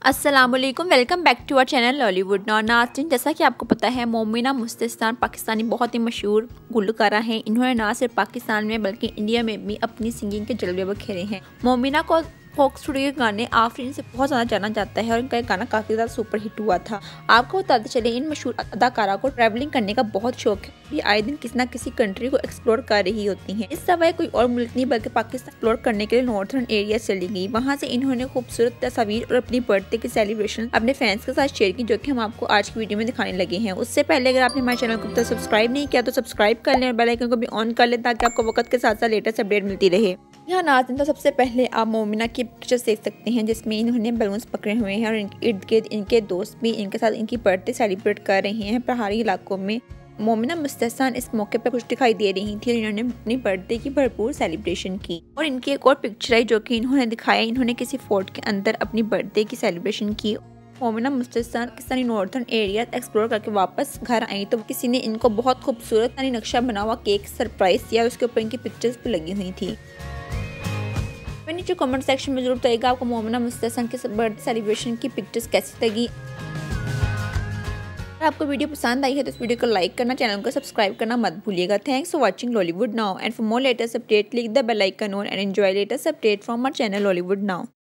अस्सलामुअलैकुम, welcome back to our channel Lollywood now. नाज़रीन, जैसा कि आपको पता है मोमिना मुस्तैसान पाकिस्तानी बहुत ही मशहूर गुलकारा हैं। इन्होंने ना सिर्फ पाकिस्तान में बल्कि इंडिया में भी अपनी सिंगिंग के जलवे बखेरे हैं। मोमिना को फोक स्टूडियो के गाने आफरीन से बहुत ज़्यादा जाना जाता है और इनका एक गाना काफ़ी ज़्यादा सुपर हिट हुआ था। आपको बताते चले, इन मशहूर अदाकारा को ट्रैवलिंग करने का बहुत शौक है। ये आए दिन किसी न किसी कंट्री को एक्सप्लोर कर रही होती हैं। इस दफा कोई और मुल्क नहीं बल्कि पाकिस्तान एक्सप्लोर करने के लिए नॉर्थर्न एरिया चली गई। वहाँ से इन्होंने खूबसूरत तस्वीर और अपनी बर्थडे की सेलिब्रेशन अपने फैंस के साथ शेयर की, जो कि हम आपको आज की वीडियो में दिखाने लगे हैं। उससे पहले अगर आपने हमारे चैनल को सब्सक्राइब नहीं किया तो सब्सक्राइब कर लें और बेल आइकन को भी ऑन कर लें ताकि आपको वक्त के साथ साथ लेटेस्ट अपडेट मिलती रहे। यहाँ नाज़रीन, तो सबसे पहले आप मोमिना की पिक्चर्स देख सकते हैं जिसमें इन्होंने बलून्स पकड़े हुए हैं और इर्द गिर्द इनके दोस्त भी इनके साथ इनकी बर्थडे सेलिब्रेट कर रहे हैं पहाड़ी इलाकों में। मोमिना मुस्तैसान इस मौके पर खुश दिखाई दे रही थी और इन्होंने अपनी बर्थडे की भरपूर सेलिब्रेशन की। और इनकी एक और पिक्चर आई जो कि इन्होंने दिखाया, इन्होंने किसी फोर्ट के अंदर अपनी बर्थडे की सेलिब्रेशन की। Momina Mustehsan Pakistani northern area explore करके वापस घर आई तो किसी ने इनको बहुत खूबसूरत नक्शा बना हुआ केक सरप्राइज दिया, उसके ऊपर इनकी पिक्चर्स भी लगी हुई थी। नीचे कमेंट सेक्शन में जरूर बताइएगा आपको मोमिना मुस्तैसान के बर्थडे सेलिब्रेशन की पिक्चर्स कैसी लगी। अगर आपको वीडियो पसंद आई है तो इस वीडियो को लाइक करना, चैनल को सब्सक्राइब करना मत भूलिएगा। Thanks for watching Lollywood now and for more latest update click the bell icon on and enjoy latest update from our channel Lollywood now.